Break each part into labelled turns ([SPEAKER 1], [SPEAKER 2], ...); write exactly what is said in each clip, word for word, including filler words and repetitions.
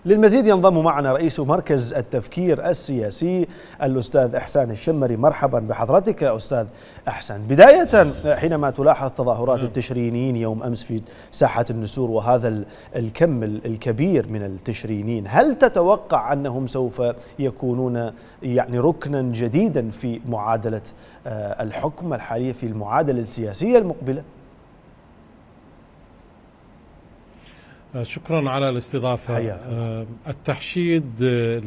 [SPEAKER 1] للمزيد ينضم معنا رئيس مركز التفكير السياسي الأستاذ إحسان الشمري. مرحبا بحضرتك أستاذ إحسان. بداية، حينما تلاحظ تظاهرات التشرينيين يوم أمس في ساحة النسور وهذا الكم الكبير من التشرينيين، هل تتوقع أنهم سوف يكونون يعني ركنا جديدا في معادلة الحكم الحالية، في المعادلة السياسية المقبلة؟
[SPEAKER 2] شكرا على الاستضافة. حياتي. التحشيد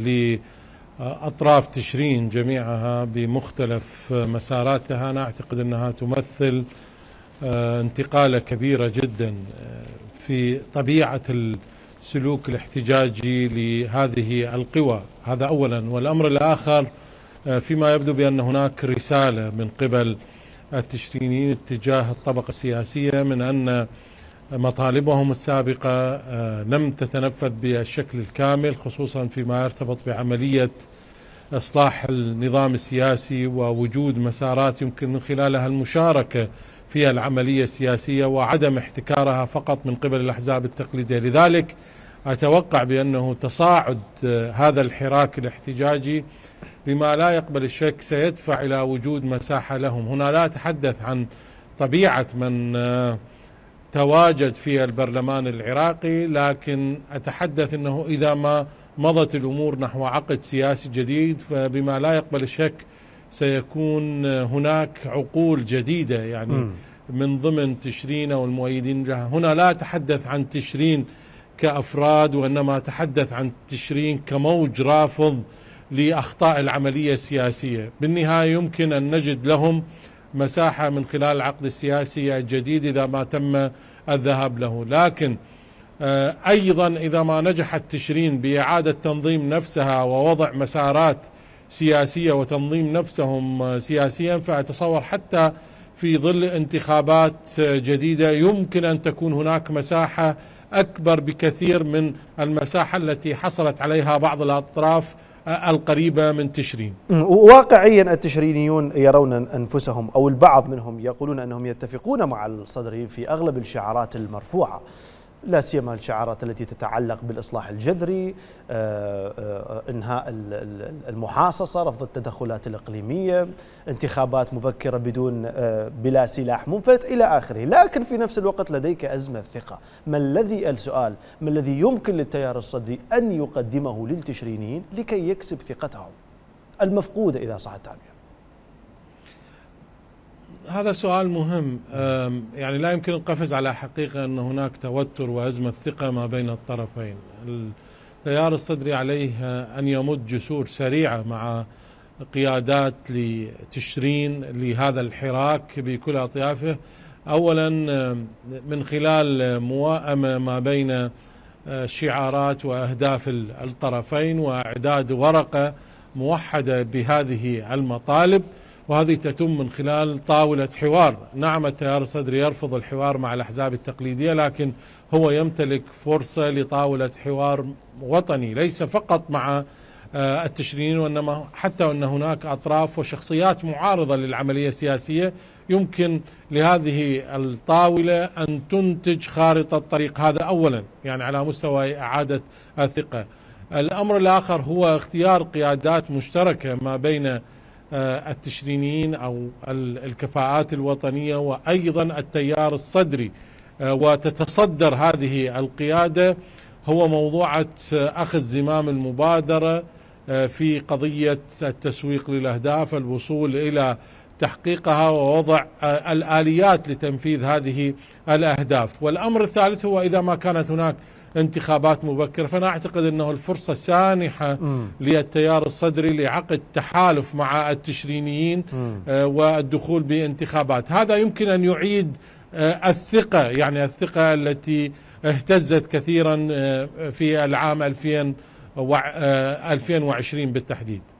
[SPEAKER 2] لأطراف تشرين جميعها بمختلف مساراتها، أنا أعتقد أنها تمثل انتقالة كبيرة جدا في طبيعة السلوك الاحتجاجي لهذه القوى، هذا أولا. والأمر الآخر، فيما يبدو بأن هناك رسالة من قبل التشرينيين اتجاه الطبقة السياسية من أن مطالبهم السابقة لم تتنفذ بالشكل الكامل، خصوصا فيما يرتبط بعملية إصلاح النظام السياسي ووجود مسارات يمكن من خلالها المشاركة في العملية السياسية وعدم احتكارها فقط من قبل الأحزاب التقليدية. لذلك أتوقع بأنه تصاعد هذا الحراك الاحتجاجي بما لا يقبل الشك سيدفع إلى وجود مساحة لهم. هنا لا أتحدث عن طبيعة من تواجد في البرلمان العراقي، لكن أتحدث أنه إذا ما مضت الأمور نحو عقد سياسي جديد فبما لا يقبل الشك سيكون هناك عقول جديدة يعني م. من ضمن تشرين والمؤيدين لها. هنا لا أتحدث عن تشرين كأفراد، وإنما أتحدث عن تشرين كموج رافض لأخطاء العملية السياسية. بالنهاية يمكن أن نجد لهم مساحة من خلال العقد السياسي الجديد إذا ما تم الذهاب له، لكن أيضا إذا ما نجح التشرين بإعادة تنظيم نفسها ووضع مسارات سياسية وتنظيم نفسهم سياسيا، فأتصور حتى في ظل انتخابات جديدة يمكن أن تكون هناك مساحة أكبر بكثير من المساحة التي حصلت عليها بعض الأطراف القريبة من تشرين.
[SPEAKER 1] واقعيا التشرينيون يرون أنفسهم، أو البعض منهم يقولون أنهم يتفقون مع الصدري في أغلب الشعارات المرفوعة، لا سيما الشعارات التي تتعلق بالإصلاح الجذري، إنهاء المحاصصة، رفض التدخلات الإقليمية، انتخابات مبكرة بدون بلا سلاح منفلت إلى آخره. لكن في نفس الوقت لديك أزمة ثقة. ما الذي السؤال ما الذي يمكن للتيار الصدري أن يقدمه للتشرينيين لكي يكسب ثقتهم المفقودة إذا صح التعبير؟
[SPEAKER 2] هذا سؤال مهم. يعني لا يمكن القفز على حقيقة أن هناك توتر وأزمة ثقة ما بين الطرفين. التيار الصدري عليه أن يمد جسور سريعة مع قيادات لتشرين لهذا الحراك بكل أطيافه، أولا من خلال موائمة ما بين شعارات وأهداف الطرفين وإعداد ورقة موحدة بهذه المطالب، وهذه تتم من خلال طاولة حوار. نعم التيار الصدري يرفض الحوار مع الأحزاب التقليدية، لكن هو يمتلك فرصة لطاولة حوار وطني ليس فقط مع التشرينيين، وإنما حتى أن هناك أطراف وشخصيات معارضة للعملية السياسية يمكن لهذه الطاولة أن تنتج خارطة طريق. هذا أولا يعني على مستوى إعادة الثقة. الأمر الآخر هو اختيار قيادات مشتركة ما بين التشرينيين أو الكفاءات الوطنية وأيضا التيار الصدري، وتتصدر هذه القيادة هو موضوعة أخذ زمام المبادرة في قضية التسويق للأهداف، الوصول إلى تحقيقها ووضع الآليات لتنفيذ هذه الأهداف. والأمر الثالث هو إذا ما كانت هناك انتخابات مبكرة، فأنا أعتقد أنه الفرصة سانحة للتيار الصدري لعقد تحالف مع التشرينيين والدخول بانتخابات. هذا يمكن أن يعيد الثقة، يعني الثقة التي اهتزت كثيرا في العام ألفين وعشرين بالتحديد.